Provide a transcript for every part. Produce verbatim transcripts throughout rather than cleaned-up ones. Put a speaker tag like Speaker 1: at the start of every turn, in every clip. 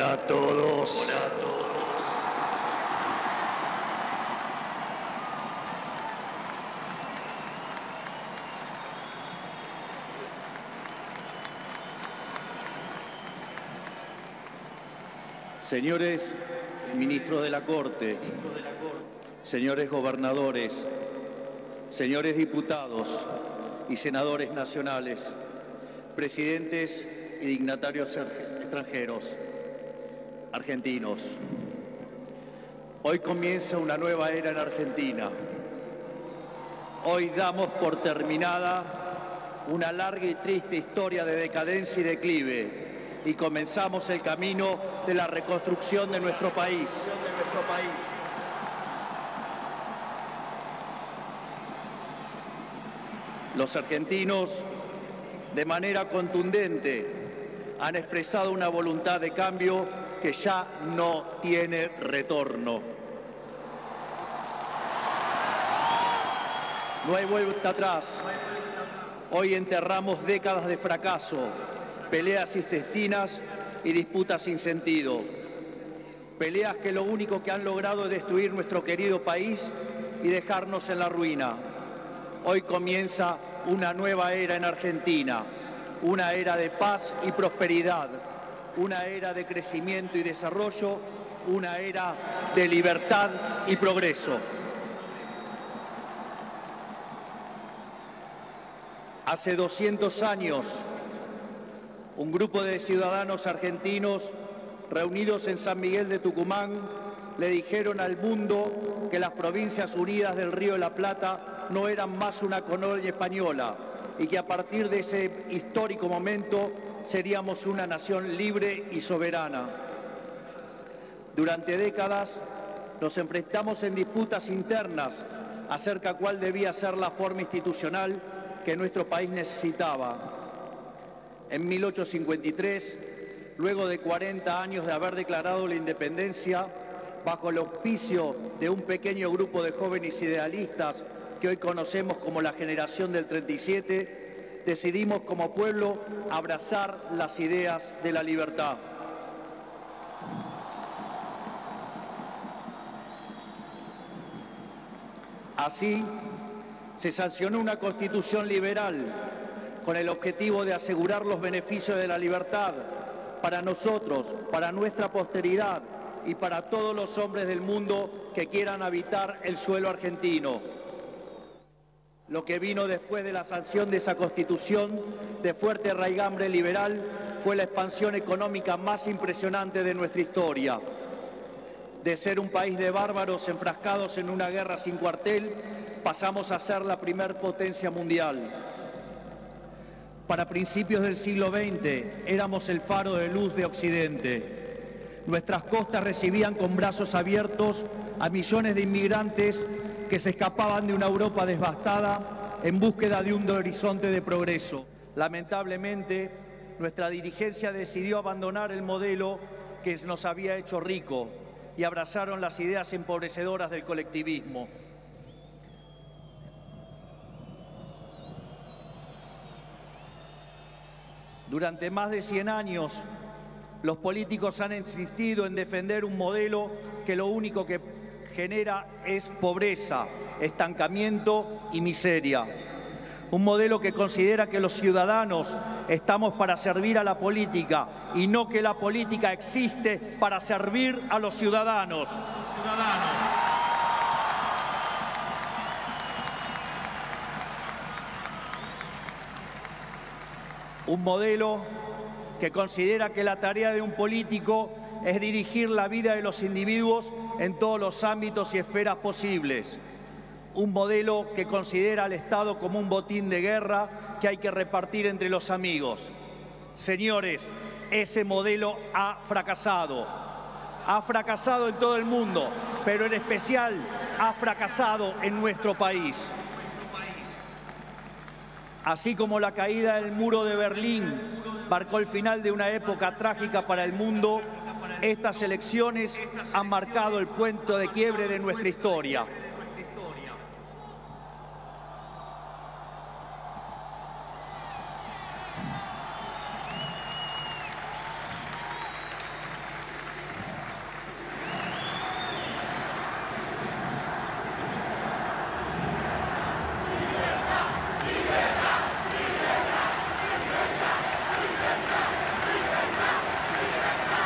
Speaker 1: Hola a todos.
Speaker 2: Hola a todos.
Speaker 1: Señores ministros de la Corte, señores gobernadores, señores diputados y senadores nacionales, presidentes y dignatarios extranjeros, argentinos. Hoy comienza una nueva era en Argentina. Hoy damos por terminada una larga y triste historia de decadencia y declive y comenzamos el camino de la reconstrucción de nuestro país. Los argentinos, de manera contundente, han expresado una voluntad de cambio que ya no tiene retorno. No hay vuelta atrás. Hoy enterramos décadas de fracaso, peleas intestinas y disputas sin sentido. Peleas que lo único que han logrado es destruir nuestro querido país y dejarnos en la ruina. Hoy comienza una nueva era en Argentina, una era de paz y prosperidad, una era de crecimiento y desarrollo, una era de libertad y progreso. Hace doscientos años, un grupo de ciudadanos argentinos reunidos en San Miguel de Tucumán le dijeron al mundo que las Provincias Unidas del Río de la Plata no eran más una colonia española y que a partir de ese histórico momento seríamos una nación libre y soberana. Durante décadas nos enfrentamos en disputas internas acerca de cuál debía ser la forma institucional que nuestro país necesitaba. En mil ochocientos cincuenta y tres, luego de cuarenta años de haber declarado la independencia, bajo el auspicio de un pequeño grupo de jóvenes idealistas que hoy conocemos como la generación del treinta y siete, decidimos como pueblo abrazar las ideas de la libertad. Así, se sancionó una constitución liberal con el objetivo de asegurar los beneficios de la libertad para nosotros, para nuestra posteridad y para todos los hombres del mundo que quieran habitar el suelo argentino. Lo que vino después de la sanción de esa constitución de fuerte raigambre liberal fue la expansión económica más impresionante de nuestra historia. De ser un país de bárbaros enfrascados en una guerra sin cuartel, pasamos a ser la primer potencia mundial. Para principios del siglo veinte éramos el faro de luz de Occidente. Nuestras costas recibían con brazos abiertos a millones de inmigrantes que se escapaban de una Europa devastada en búsqueda de un horizonte de progreso. Lamentablemente, nuestra dirigencia decidió abandonar el modelo que nos había hecho rico y abrazaron las ideas empobrecedoras del colectivismo. Durante más de cien años, los políticos han insistido en defender un modelo que lo único que genera es pobreza, estancamiento y miseria. Un modelo que considera que los ciudadanos estamos para servir a la política y no que la política existe para servir a los ciudadanos. ciudadanos. Un modelo que considera que la tarea de un político es dirigir la vida de los individuos en todos los ámbitos y esferas posibles. Un modelo que considera al Estado como un botín de guerra que hay que repartir entre los amigos. Señores, ese modelo ha fracasado. Ha fracasado en todo el mundo, pero en especial ha fracasado en nuestro país. Así como la caída del muro de Berlín marcó el final de una época trágica para el mundo, estas elecciones han marcado el punto de quiebre de nuestra historia.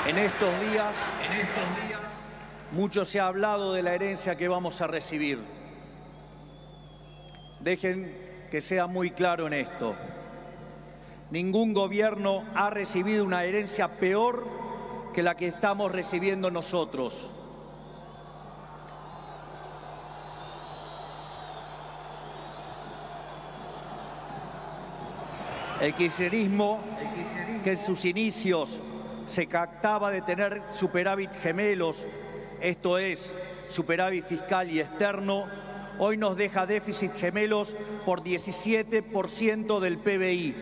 Speaker 1: En estos días, en estos días, mucho se ha hablado de la herencia que vamos a recibir. Dejen que sea muy claro en esto. Ningún gobierno ha recibido una herencia peor que la que estamos recibiendo nosotros. El kirchnerismo, que en sus inicios se jactaba de tener superávit gemelos, esto es, superávit fiscal y externo, hoy nos deja déficit gemelos por diecisiete por ciento del P B I.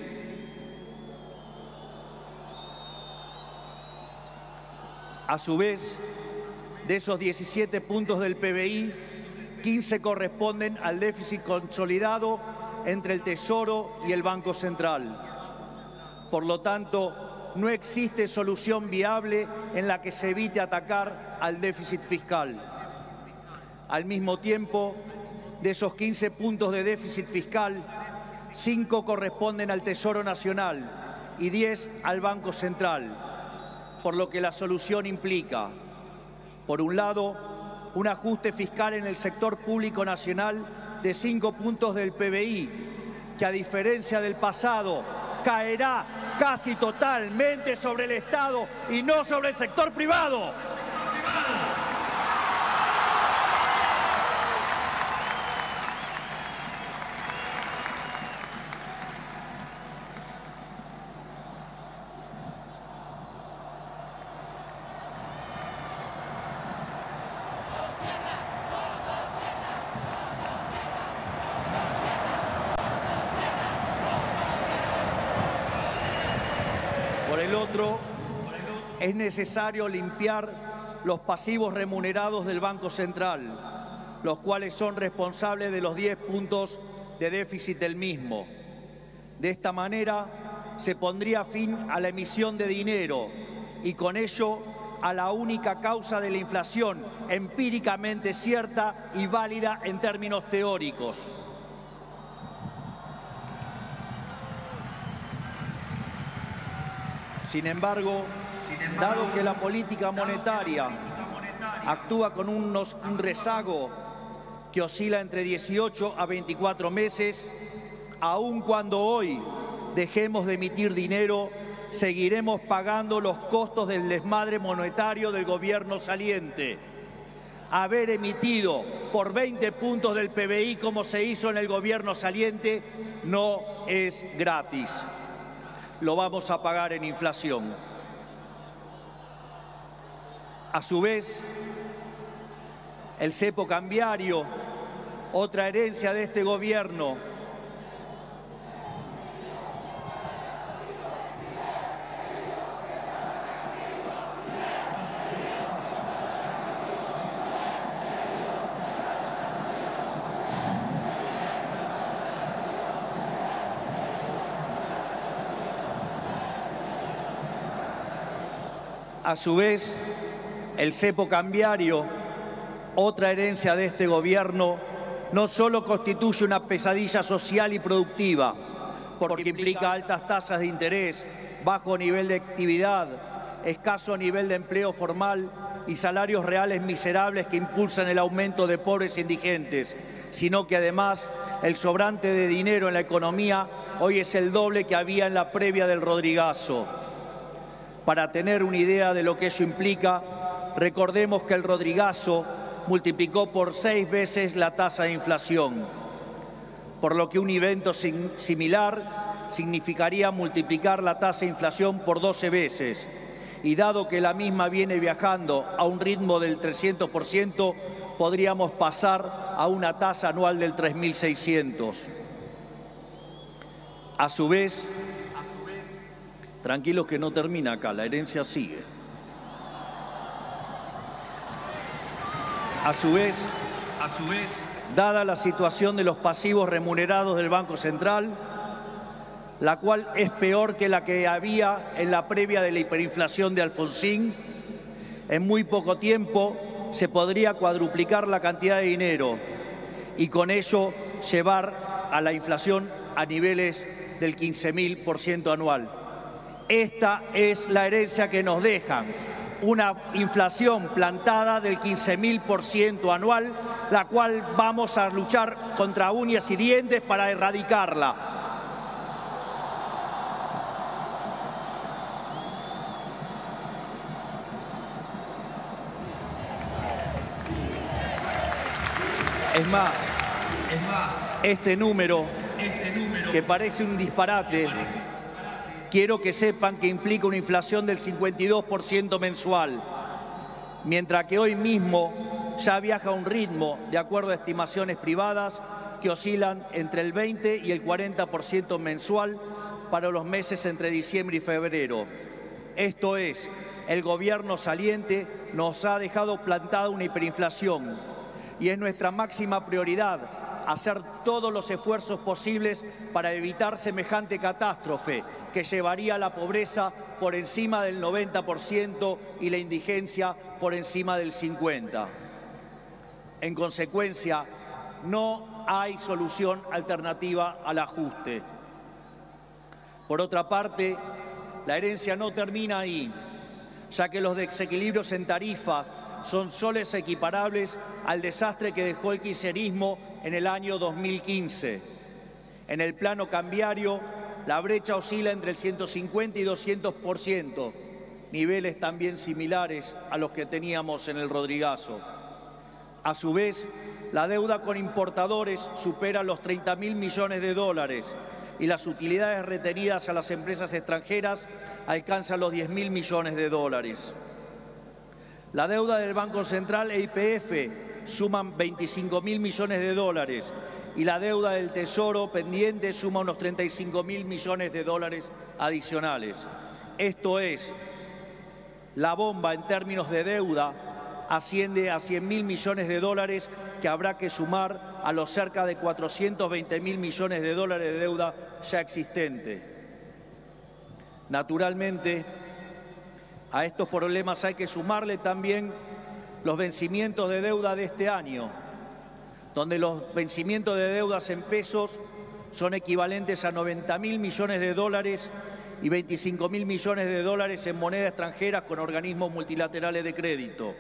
Speaker 1: A su vez, de esos diecisiete puntos del P B I, quince corresponden al déficit consolidado entre el Tesoro y el Banco Central. Por lo tanto, no existe solución viable en la que se evite atacar al déficit fiscal. Al mismo tiempo, de esos quince puntos de déficit fiscal, cinco corresponden al Tesoro Nacional y diez al Banco Central, por lo que la solución implica, por un lado, un ajuste fiscal en el sector público nacional de cinco puntos del P B I, que a diferencia del pasado, caerá casi totalmente sobre el Estado y no sobre el sector privado. Por el otro, es necesario limpiar los pasivos remunerados del Banco Central, los cuales son responsables de los diez puntos de déficit del mismo. De esta manera, se pondría fin a la emisión de dinero y con ello a la única causa de la inflación empíricamente cierta y válida en términos teóricos. Sin embargo, dado que la política monetaria actúa con unos, un rezago que oscila entre dieciocho a veinticuatro meses, aun cuando hoy dejemos de emitir dinero, seguiremos pagando los costos del desmadre monetario del gobierno saliente. Haber emitido por veinte puntos del P B I como se hizo en el gobierno saliente no es gratis. Lo vamos a pagar en inflación. A su vez, el cepo cambiario, otra herencia de este gobierno, A su vez, el cepo cambiario, otra herencia de este gobierno, no solo constituye una pesadilla social y productiva, porque implica altas tasas de interés, bajo nivel de actividad, escaso nivel de empleo formal y salarios reales miserables que impulsan el aumento de pobres e indigentes, sino que además el sobrante de dinero en la economía hoy es el doble que había en la previa del Rodrigazo. Para tener una idea de lo que eso implica, recordemos que el Rodrigazo multiplicó por seis veces la tasa de inflación, por lo que un evento similar significaría multiplicar la tasa de inflación por doce veces. Y dado que la misma viene viajando a un ritmo del trescientos por ciento, podríamos pasar a una tasa anual del tres mil seiscientos. A su vez, tranquilos que no termina acá, la herencia sigue. A su vez, a su vez, dada la situación de los pasivos remunerados del Banco Central, la cual es peor que la que había en la previa de la hiperinflación de Alfonsín, en muy poco tiempo se podría cuadruplicar la cantidad de dinero y con ello llevar a la inflación a niveles del quince mil por ciento anual. Esta es la herencia que nos dejan. Una inflación plantada del quince mil por ciento anual, la cual vamos a luchar contra uñas y dientes para erradicarla. Es más, es más, este número, este número que parece un disparate, quiero que sepan que implica una inflación del cincuenta y dos por ciento mensual, mientras que hoy mismo ya viaja a un ritmo, de acuerdo a estimaciones privadas, que oscilan entre el veinte y el cuarenta por ciento mensual para los meses entre diciembre y febrero. Esto es, el gobierno saliente nos ha dejado plantada una hiperinflación y es nuestra máxima prioridad hacer todos los esfuerzos posibles para evitar semejante catástrofe que llevaría a la pobreza por encima del noventa por ciento y la indigencia por encima del cincuenta por ciento. En consecuencia, no hay solución alternativa al ajuste. Por otra parte, la herencia no termina ahí, ya que los desequilibrios en tarifas son soles equiparables al desastre que dejó el kirchnerismo en el año dos mil quince. En el plano cambiario, la brecha oscila entre el ciento cincuenta y doscientos por ciento, niveles también similares a los que teníamos en el Rodrigazo. A su vez, la deuda con importadores supera los treinta mil millones de dólares y las utilidades retenidas a las empresas extranjeras alcanzan los diez mil millones de dólares. La deuda del Banco Central e Y P F suman veinticinco mil millones de dólares y la deuda del Tesoro pendiente suma unos treinta y cinco mil millones de dólares adicionales. Esto es, la bomba en términos de deuda asciende a cien mil millones de dólares que habrá que sumar a los cerca de cuatrocientos veinte mil millones de dólares de deuda ya existente. Naturalmente, a estos problemas hay que sumarle también los vencimientos de deuda de este año, donde los vencimientos de deudas en pesos son equivalentes a noventa mil millones de dólares y veinticinco mil millones de dólares en moneda extranjera con organismos multilaterales de crédito.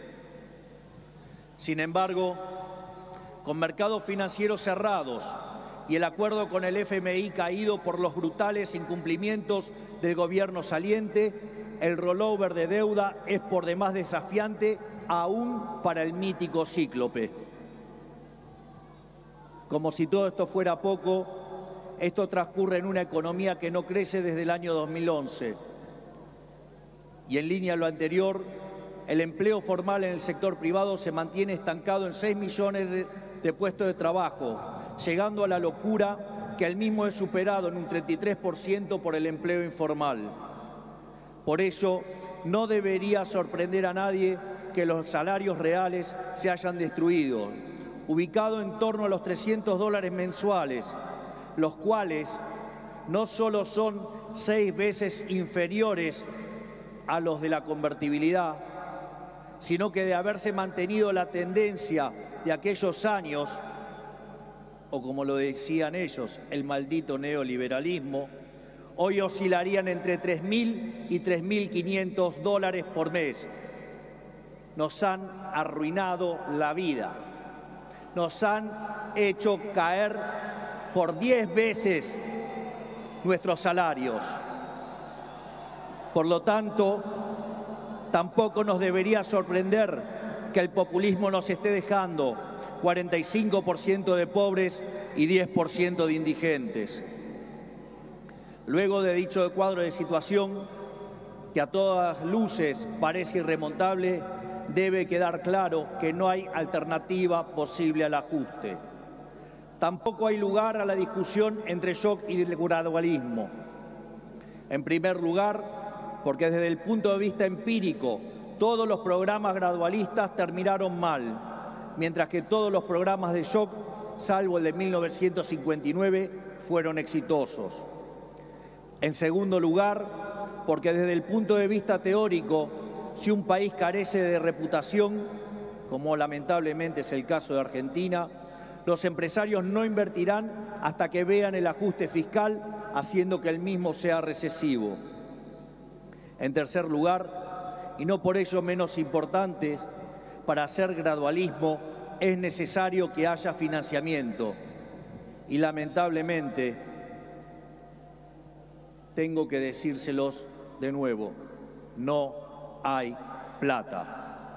Speaker 1: Sin embargo, con mercados financieros cerrados y el acuerdo con el F M I caído por los brutales incumplimientos del gobierno saliente, el rollover de deuda es por demás desafiante aún para el mítico cíclope. Como si todo esto fuera poco, esto transcurre en una economía que no crece desde el año dos mil once. Y en línea a lo anterior, el empleo formal en el sector privado se mantiene estancado en seis millones de, de puestos de trabajo, llegando a la locura que el mismo es superado en un treinta y tres por ciento por el empleo informal. Por ello, no debería sorprender a nadie que los salarios reales se hayan destruido, ubicado en torno a los trescientos dólares mensuales, los cuales no solo son seis veces inferiores a los de la convertibilidad, sino que de haberse mantenido la tendencia de aquellos años, o como lo decían ellos, el maldito neoliberalismo, hoy oscilarían entre tres mil y tres mil quinientos dólares por mes. Nos han arruinado la vida. Nos han hecho caer por diez veces nuestros salarios. Por lo tanto, tampoco nos debería sorprender que el populismo nos esté dejando cuarenta y cinco por ciento de pobres y diez por ciento de indigentes. Luego de dicho cuadro de situación, que a todas luces parece irremontable, debe quedar claro que no hay alternativa posible al ajuste. Tampoco hay lugar a la discusión entre shock y el gradualismo. En primer lugar, porque desde el punto de vista empírico, todos los programas gradualistas terminaron mal, mientras que todos los programas de shock, salvo el de mil novecientos cincuenta y nueve, fueron exitosos. En segundo lugar, porque desde el punto de vista teórico, si un país carece de reputación, como lamentablemente es el caso de Argentina, los empresarios no invertirán hasta que vean el ajuste fiscal, haciendo que el mismo sea recesivo. En tercer lugar, y no por ello menos importante, para hacer gradualismo es necesario que haya financiamiento. Y lamentablemente, tengo que decírselos de nuevo, no hay plata.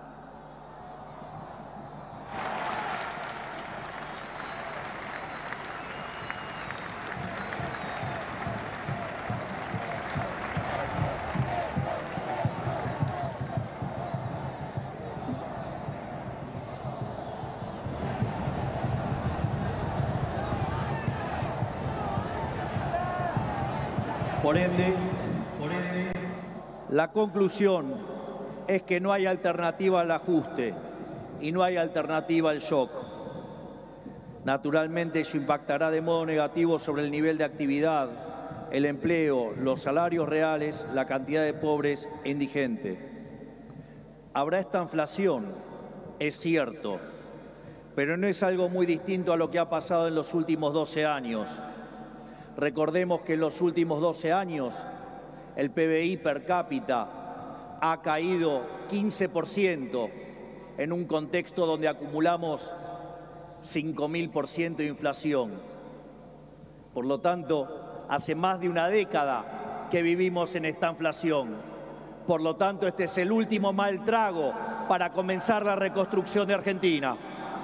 Speaker 1: Por ende, por ende, la conclusión es que no hay alternativa al ajuste y no hay alternativa al shock. Naturalmente, eso impactará de modo negativo sobre el nivel de actividad, el empleo, los salarios reales, la cantidad de pobres e indigentes. Habrá esta inflación, es cierto, pero no es algo muy distinto a lo que ha pasado en los últimos doce años. Recordemos que en los últimos doce años el P B I per cápita ha caído quince por ciento en un contexto donde acumulamos cinco mil por ciento de inflación. Por lo tanto, hace más de una década que vivimos en esta inflación. Por lo tanto, este es el último mal trago para comenzar la reconstrucción de Argentina.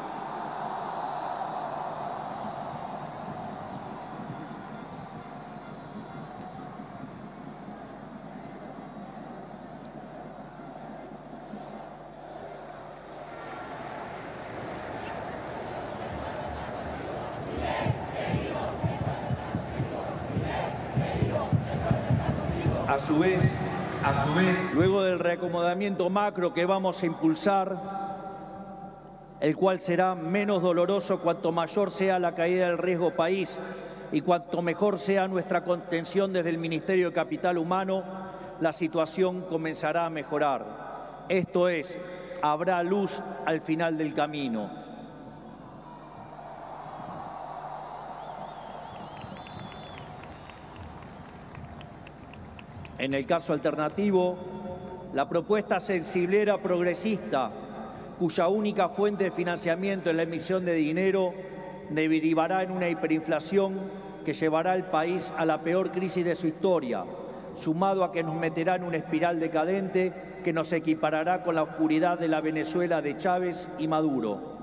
Speaker 1: A su vez, a su vez, luego del reacomodamiento macro que vamos a impulsar, el cual será menos doloroso cuanto mayor sea la caída del riesgo país y cuanto mejor sea nuestra contención desde el Ministerio de Capital Humano, la situación comenzará a mejorar. Esto es, habrá luz al final del camino. En el caso alternativo, la propuesta sensiblera progresista, cuya única fuente de financiamiento es la emisión de dinero, derivará en una hiperinflación que llevará al país a la peor crisis de su historia, sumado a que nos meterá en una espiral decadente que nos equiparará con la oscuridad de la Venezuela de Chávez y Maduro.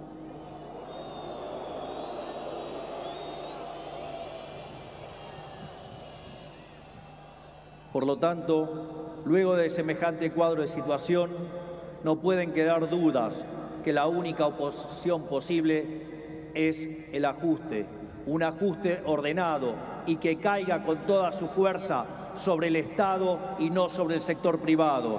Speaker 1: Por lo tanto, luego de semejante cuadro de situación, no pueden quedar dudas que la única oposición posible es el ajuste, un ajuste ordenado y que caiga con toda su fuerza sobre el Estado y no sobre el sector privado.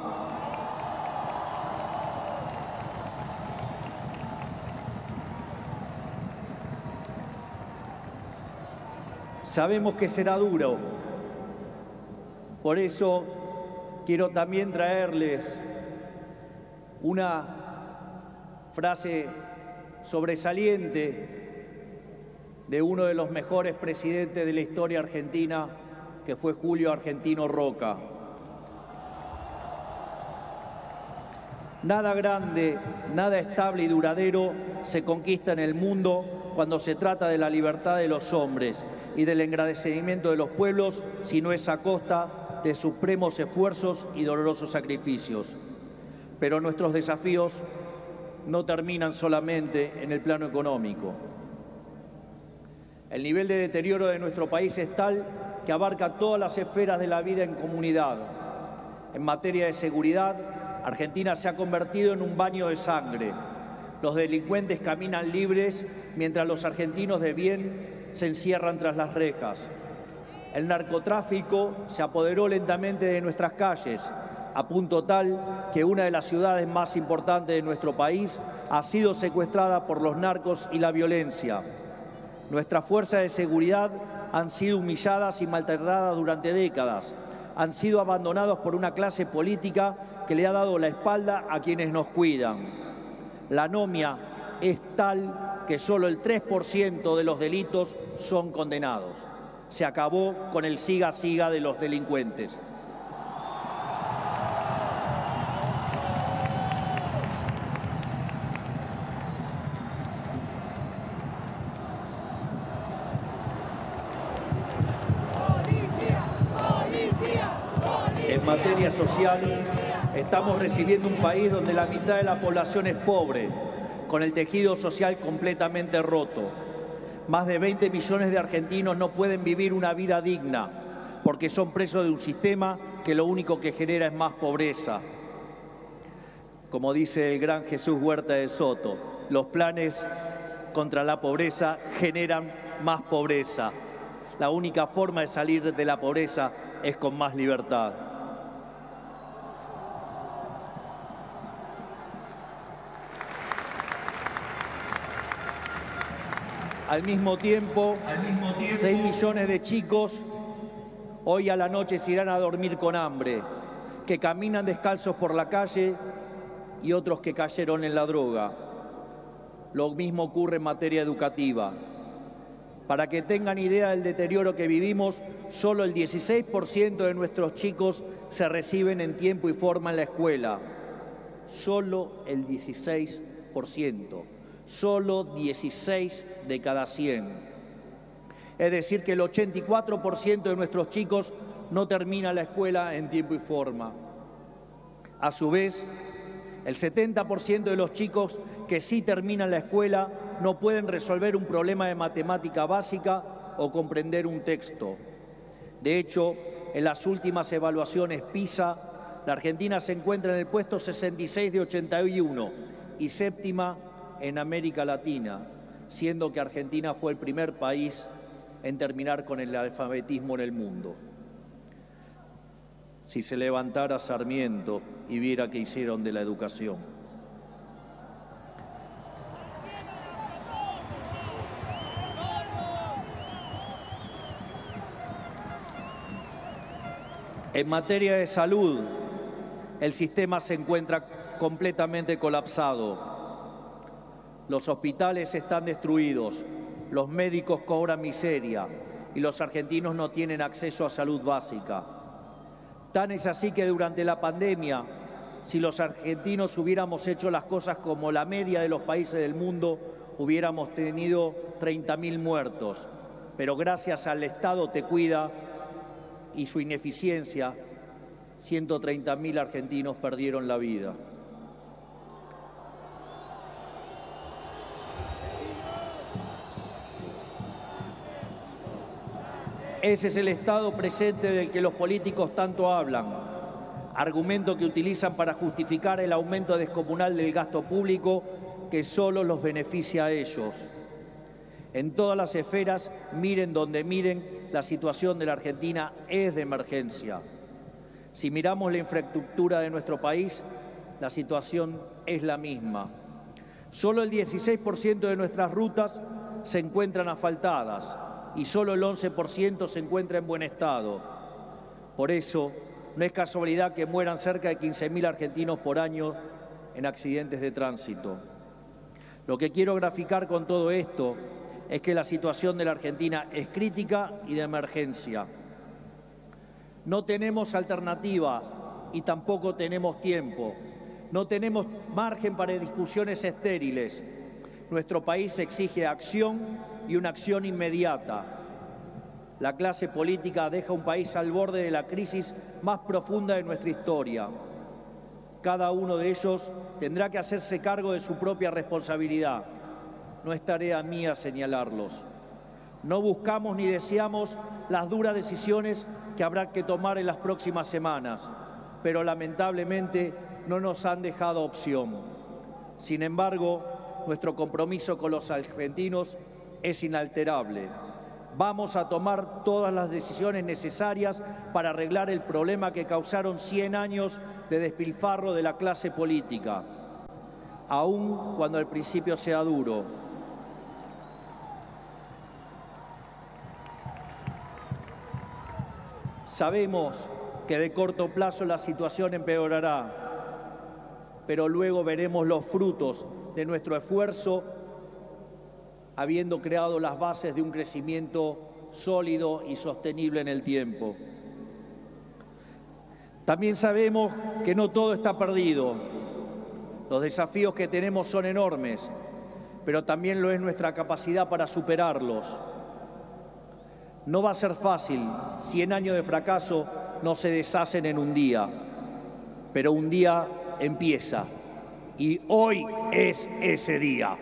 Speaker 1: Sabemos que será duro. Por eso quiero también traerles una frase sobresaliente de uno de los mejores presidentes de la historia argentina, que fue Julio Argentino Roca. Nada grande, nada estable y duradero se conquista en el mundo cuando se trata de la libertad de los hombres y del engrandecimiento de los pueblos, si no es a costa de supremos esfuerzos y dolorosos sacrificios. Pero nuestros desafíos no terminan solamente en el plano económico. El nivel de deterioro de nuestro país es tal que abarca todas las esferas de la vida en comunidad. En materia de seguridad, Argentina se ha convertido en un baño de sangre. Los delincuentes caminan libres mientras los argentinos de bien se encierran tras las rejas. El narcotráfico se apoderó lentamente de nuestras calles, a punto tal que una de las ciudades más importantes de nuestro país ha sido secuestrada por los narcos y la violencia. Nuestras fuerzas de seguridad han sido humilladas y maltratadas durante décadas. Han sido abandonados por una clase política que le ha dado la espalda a quienes nos cuidan. La anomia es tal que solo el tres por ciento de los delitos son condenados. Se acabó con el siga-siga de los delincuentes. En materia social, estamos recibiendo un país donde la mitad de la población es pobre, con el tejido social completamente roto. Más de veinte millones de argentinos no pueden vivir una vida digna porque son presos de un sistema que lo único que genera es más pobreza. Como dice el gran Jesús Huerta de Soto, los planes contra la pobreza generan más pobreza. La única forma de salir de la pobreza es con más libertad. Al mismo tiempo, seis millones de chicos hoy a la noche se irán a dormir con hambre, que caminan descalzos por la calle y otros que cayeron en la droga. Lo mismo ocurre en materia educativa. Para que tengan idea del deterioro que vivimos, solo el dieciséis por ciento de nuestros chicos se reciben en tiempo y forma en la escuela. Solo el dieciséis por ciento. Solo dieciséis de cada cien. Es decir, que el ochenta y cuatro por ciento de nuestros chicos no termina la escuela en tiempo y forma. A su vez, el setenta por ciento de los chicos que sí terminan la escuela no pueden resolver un problema de matemática básica o comprender un texto. De hecho, en las últimas evaluaciones PISA, la Argentina se encuentra en el puesto sesenta y seis de ochenta y uno y séptima en América Latina, siendo que Argentina fue el primer país en terminar con el alfabetismo en el mundo. Si se levantara Sarmiento y viera qué hicieron de la educación. En materia de salud, el sistema se encuentra completamente colapsado. Los hospitales están destruidos, los médicos cobran miseria y los argentinos no tienen acceso a salud básica. Tan es así que durante la pandemia, si los argentinos hubiéramos hecho las cosas como la media de los países del mundo, hubiéramos tenido treinta mil muertos. Pero gracias al Estado Te Cuida y su ineficiencia, ciento treinta mil argentinos perdieron la vida. Ese es el estado presente del que los políticos tanto hablan, argumento que utilizan para justificar el aumento descomunal del gasto público que solo los beneficia a ellos. En todas las esferas, miren donde miren, la situación de la Argentina es de emergencia. Si miramos la infraestructura de nuestro país, la situación es la misma. Solo el dieciséis por ciento de nuestras rutas se encuentran asfaltadas y solo el once por ciento se encuentra en buen estado. Por eso, no es casualidad que mueran cerca de quince mil argentinos por año en accidentes de tránsito. Lo que quiero graficar con todo esto es que la situación de la Argentina es crítica y de emergencia. No tenemos alternativas y tampoco tenemos tiempo. No tenemos margen para discusiones estériles. Nuestro país exige acción y una acción inmediata. La clase política deja un país al borde de la crisis más profunda de nuestra historia. Cada uno de ellos tendrá que hacerse cargo de su propia responsabilidad. No es tarea mía señalarlos. No buscamos ni deseamos las duras decisiones que habrá que tomar en las próximas semanas, pero lamentablemente no nos han dejado opción. Sin embargo, nuestro compromiso con los argentinos es inalterable. Vamos a tomar todas las decisiones necesarias para arreglar el problema que causaron cien años de despilfarro de la clase política, aun cuando al principio sea duro. Sabemos que de corto plazo la situación empeorará, pero luego veremos los frutos de nuestro esfuerzo, habiendo creado las bases de un crecimiento sólido y sostenible en el tiempo. También sabemos que no todo está perdido. Los desafíos que tenemos son enormes, pero también lo es nuestra capacidad para superarlos. No va a ser fácil, cien años de fracaso no se deshacen en un día, pero un día empieza y hoy es ese día.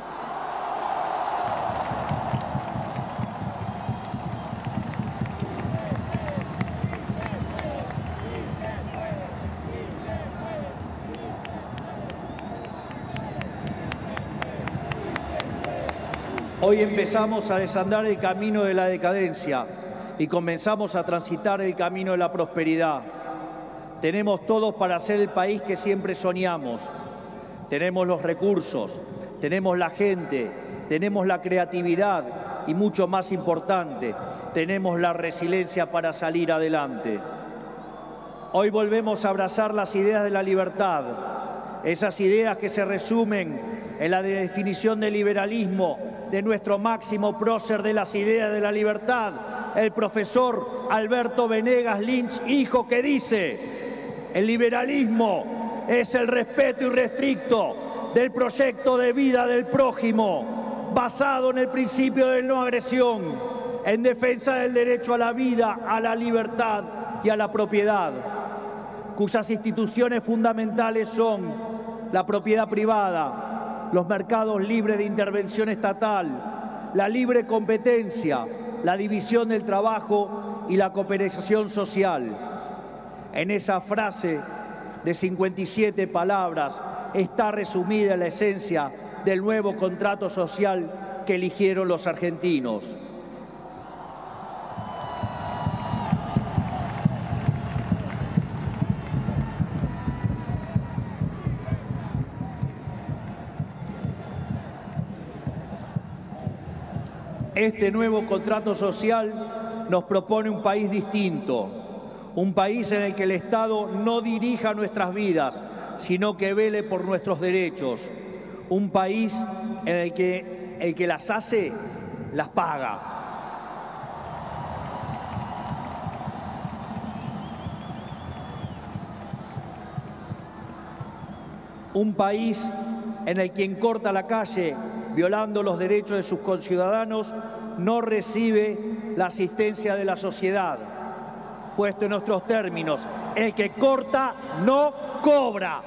Speaker 1: Hoy empezamos a desandar el camino de la decadencia y comenzamos a transitar el camino de la prosperidad. Tenemos todos para ser el país que siempre soñamos. Tenemos los recursos, tenemos la gente, tenemos la creatividad y, mucho más importante, tenemos la resiliencia para salir adelante. Hoy volvemos a abrazar las ideas de la libertad, esas ideas que se resumen en la definición de liberalismo de nuestro máximo prócer de las ideas de la libertad, el profesor Alberto Venegas Lynch, hijo, que dice: el liberalismo es el respeto irrestricto del proyecto de vida del prójimo, basado en el principio de no agresión, en defensa del derecho a la vida, a la libertad y a la propiedad, cuyas instituciones fundamentales son la propiedad privada, los mercados libres de intervención estatal, la libre competencia, la división del trabajo y la cooperación social. En esa frase de cincuenta y siete palabras está resumida la esencia del nuevo contrato social que eligieron los argentinos. Este nuevo contrato social nos propone un país distinto, un país en el que el Estado no dirija nuestras vidas, sino que vele por nuestros derechos, un país en el que el que las hace, las paga. Un país en el que quien corta la calle violando los derechos de sus conciudadanos no recibe la asistencia de la sociedad. Puesto en nuestros términos, el que corta no cobra.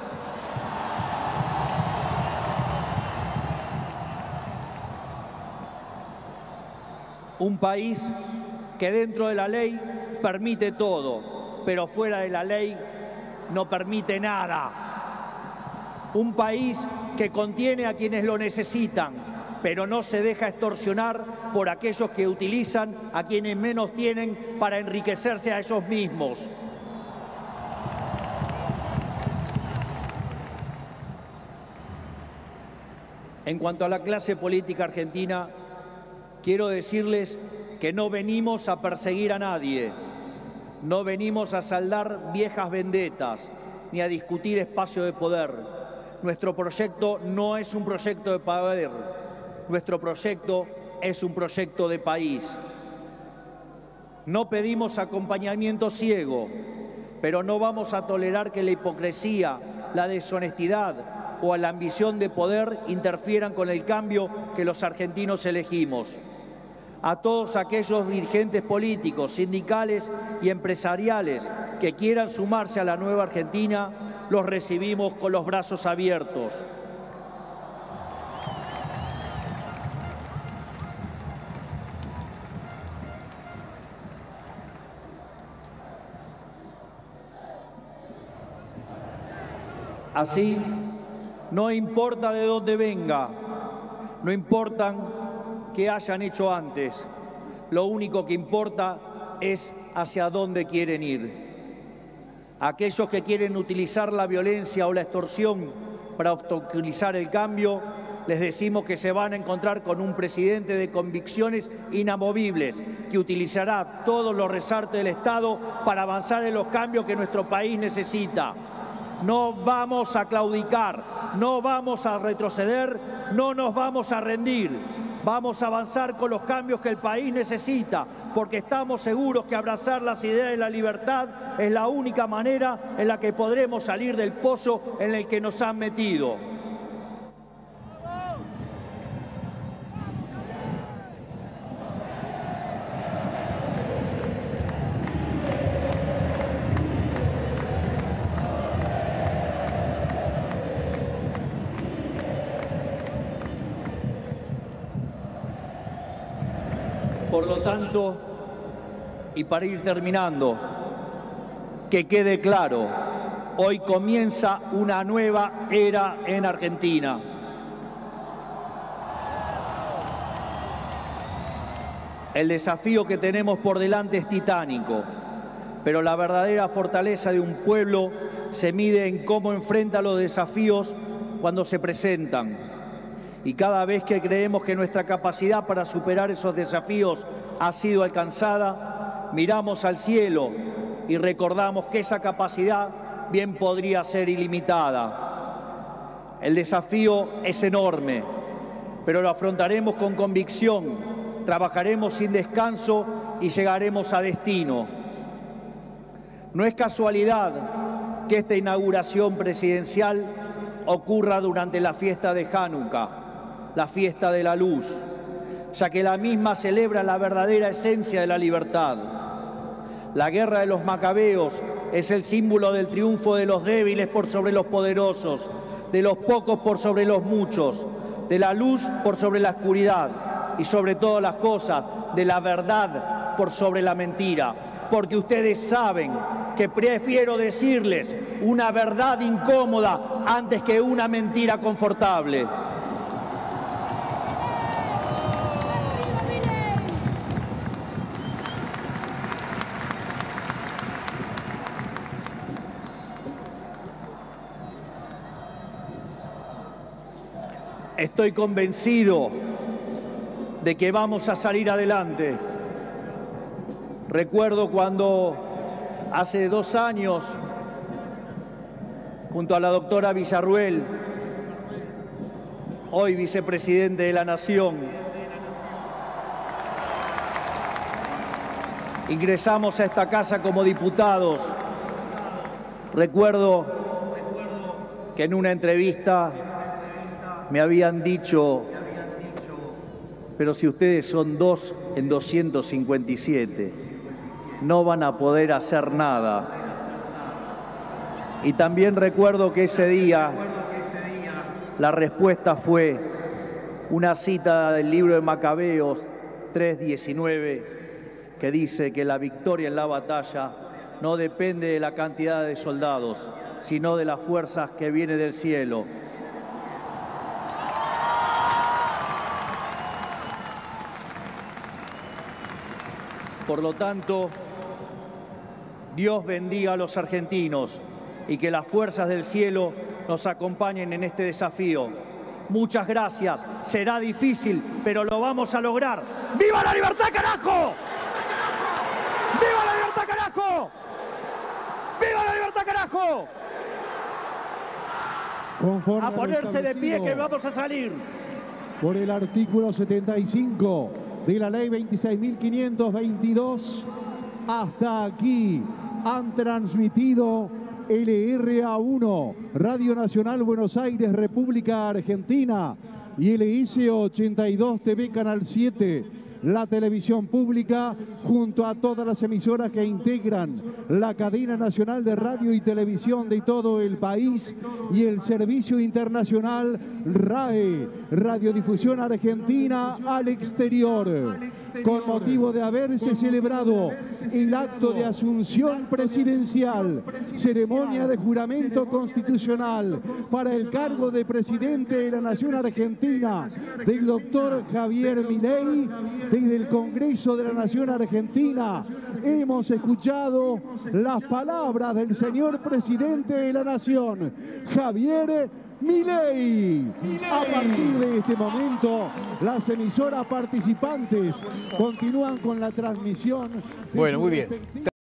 Speaker 1: Un país que dentro de la ley permite todo, pero fuera de la ley no permite nada. Un país que contiene a quienes lo necesitan, pero no se deja extorsionar por aquellos que utilizan a quienes menos tienen para enriquecerse a ellos mismos. En cuanto a la clase política argentina, quiero decirles que no venimos a perseguir a nadie, no venimos a saldar viejas vendetas, ni a discutir espacio de poder. Nuestro proyecto no es un proyecto de poder, nuestro proyecto es un proyecto de país. No pedimos acompañamiento ciego, pero no vamos a tolerar que la hipocresía, la deshonestidad o la ambición de poder interfieran con el cambio que los argentinos elegimos. A todos aquellos dirigentes políticos, sindicales y empresariales que quieran sumarse a la nueva Argentina, los recibimos con los brazos abiertos. Así, no importa de dónde venga, no importan qué hayan hecho antes, lo único que importa es hacia dónde quieren ir. Aquellos que quieren utilizar la violencia o la extorsión para obstaculizar el cambio, les decimos que se van a encontrar con un presidente de convicciones inamovibles, que utilizará todos los resortes del Estado para avanzar en los cambios que nuestro país necesita. No vamos a claudicar, no vamos a retroceder, no nos vamos a rendir. Vamos a avanzar con los cambios que el país necesita, porque estamos seguros que abrazar las ideas de la libertad es la única manera en la que podremos salir del pozo en el que nos han metido. Por lo tanto, y para ir terminando, que quede claro, hoy comienza una nueva era en Argentina. El desafío que tenemos por delante es titánico, pero la verdadera fortaleza de un pueblo se mide en cómo enfrenta los desafíos cuando se presentan. Y cada vez que creemos que nuestra capacidad para superar esos desafíos ha sido alcanzada, miramos al cielo y recordamos que esa capacidad bien podría ser ilimitada. El desafío es enorme, pero lo afrontaremos con convicción, trabajaremos sin descanso y llegaremos a destino. No es casualidad que esta inauguración presidencial ocurra durante la fiesta de Hanukkah, la fiesta de la luz, ya que la misma celebra la verdadera esencia de la libertad. La guerra de los macabeos es el símbolo del triunfo de los débiles por sobre los poderosos, de los pocos por sobre los muchos, de la luz por sobre la oscuridad y sobre todas las cosas, de la verdad por sobre la mentira. Porque ustedes saben que prefiero decirles una verdad incómoda antes que una mentira confortable. Estoy convencido de que vamos a salir adelante. Recuerdo cuando hace dos años, junto a la doctora Villarruel, hoy vicepresidente de la Nación, ingresamos a esta casa como diputados. Recuerdo que en una entrevista me habían dicho, pero si ustedes son dos en doscientos cincuenta y siete, no van a poder hacer nada. Y también recuerdo que ese día la respuesta fue una cita del libro de Macabeos tres diecinueve, que dice que la victoria en la batalla no depende de la cantidad de soldados, sino de las fuerzas que vienen del cielo. Por lo tanto, Dios bendiga a los argentinos y que las fuerzas del cielo nos acompañen en este desafío. Muchas gracias. Será difícil, pero lo vamos a lograr. ¡Viva la libertad, carajo! ¡Viva la libertad, carajo! ¡Viva la libertad, carajo!
Speaker 2: Conforme
Speaker 1: a ponerse de pie que vamos a salir.
Speaker 2: Por el artículo setenta y cinco de la ley veintiséis mil quinientos veintidós, hasta aquí han transmitido L R A uno, Radio Nacional Buenos Aires, República Argentina, y L S ochenta y dos T V Canal siete, la televisión pública, junto a todas las emisoras que integran la cadena nacional de radio y televisión de todo el país, y el servicio internacional R A E, Radiodifusión Argentina al exterior, con motivo de haberse celebrado el acto de asunción presidencial, ceremonia de juramento constitucional para el cargo de presidente de la Nación Argentina del doctor Javier Milei. Desde el Congreso de la Nación Argentina hemos escuchado las palabras del señor presidente de la Nación, Javier Milei. A partir de este momento, las emisoras participantes continúan con la transmisión.
Speaker 3: Bueno, muy bien.